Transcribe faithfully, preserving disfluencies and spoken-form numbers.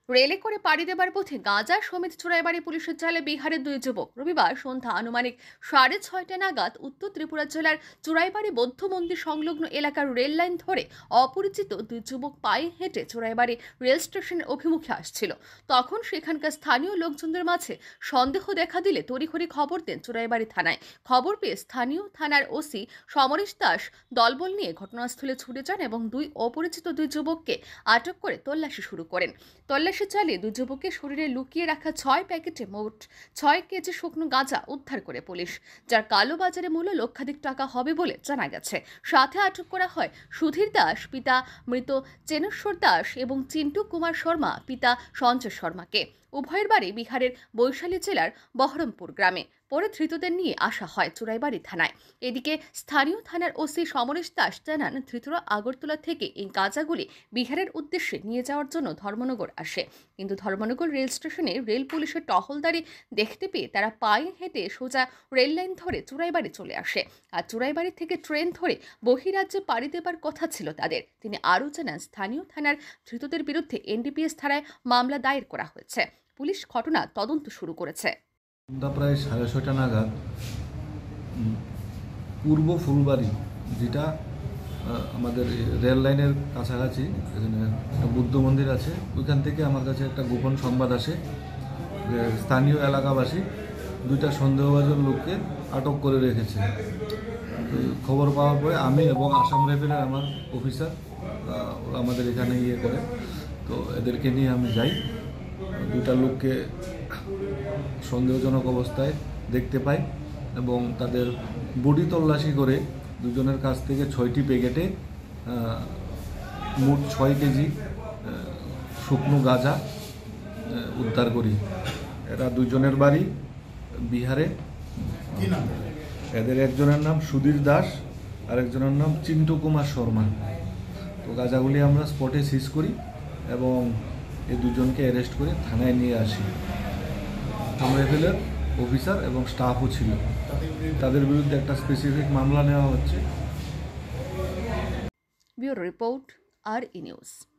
রেলে করে পাড়ি দেবার পথে গাঁজা সমেত চোরাইবাড়ি পুলিশের জালে বিহারের দুই যুবক। রবিবার সন্ধ্যা আনুমানিক সাড়ে ছয়টা নাগাদ উত্তর ত্রিপুরা জেলার চোরাইবাড়ি বৌদ্ধ মন্দির সংলগ্ন এলাকার রেল লাইন ধরে অপরিচিত দুই যুবক পায়ে হেঁটে চোরাইবাড়ি রেল স্টেশনের অভিমুখে আসছিল। তখন সেখানকার স্থানীয় লোকজনদের মাঝে সন্দেহ দেখা দিলে তড়িঘড়ি খবর দেন চোরাইবাড়ি থানায়। খবর পেয়ে স্থানীয় থানার ওসি সমরেশ দাস দলবল নিয়ে ঘটনাস্থলে ছুটে যান এবং দুই অপরিচিত দুই যুবককে আটক করে তল্লাশি শুরু করেন। তল্লাশি চালিয়ে দুই যুবকের শরীরে লুকিয়ে রাখা ছয় প্যাকেটে মোট ছয় কেজি শুকনো গাঁজা উদ্ধার করে পুলিশ, যার কালো বাজারে মূল্য লক্ষাধিক টাকা হবে বলে জানা গেছে। সাথে আটক করা হয় সুধীর দাস পিতা মৃত চেনেশ্বর দাস এবং চিন্টু কুমার শর্মা পিতা সঞ্জয় শর্মাকে। উভয়ের বাড়ি বিহারের বৈশালী জেলার বহরমপুর গ্রামে। পরে ধৃতদের নিয়ে আসা হয় চোরাইবাড়ি থানায়। এদিকে স্থানীয় থানার ওসি সমরেশ দাস জানান, ধৃতরা আগরতলা থেকে এই গাঁজাগুলি বিহারের উদ্দেশ্যে নিয়ে যাওয়ার জন্য ধর্মনগর আসে, কিন্তু ধর্মনগর রেল স্টেশনে রেল পুলিশের টহলদারি দেখতে পেয়ে তারা পায়ে হেঁটে সোজা রেল লাইন ধরে চোরাইবাড়ি চলে আসে। আর চোরাইবাড়ি থেকে ট্রেন ধরে বহিরাজ্যে পাড়ি দেবার কথা ছিল তাদের। তিনি আরও জানান, স্থানীয় থানার ধৃতদের বিরুদ্ধে এনডিপিএস ধারায় মামলা দায়ের করা হয়েছে। পুলিশ ঘটনা তদন্ত শুরু করেছে। প্রায় সাড়ে ছয়টা নাগাদ পূর্ব ফুলবাড়ি, যেটা আমাদের রেল লাইনের কাছাকাছি, এখানে একটা বুদ্ধ মন্দির আছে, ওইখান থেকে আমার কাছে একটা গোপন সংবাদ আসে যে স্থানীয় এলাকাবাসী দুইটা সন্দেহভাজন লোককে আটক করে রেখেছে। খবর পাওয়ার পরে আমি এবং আসাম রেফেলের আমার অফিসার আমাদের এখানে ইয়ে করে, তো এদেরকে নিয়ে আমি যাই। দুইটা লোককে সন্দেহজনক অবস্থায় দেখতে পাই এবং তাদের বডি তল্লাশি করে দুজনের কাছ থেকে ছয়টি প্যাকেটে মোট ছয় কেজি শুকনো গাঁজা উদ্ধার করি। এরা দুজনের বাড়ি বিহারে। এদের একজনের নাম সুধীর দাস আর একজনের নাম চিন্টু কুমার শর্মা। তো গাঁজাগুলি আমরা স্পটে সিজ করি এবং এই দুজনকে অ্যারেস্ট করে থানায় নিয়ে আসি। রেফেলের অফিসার এবং স্টাফও ছিল, তাদের বিরুদ্ধে একটা স্পেসিফিক মামলা নেওয়া হচ্ছে। ব্যুরো রিপোর্ট, আর ই নিউজ।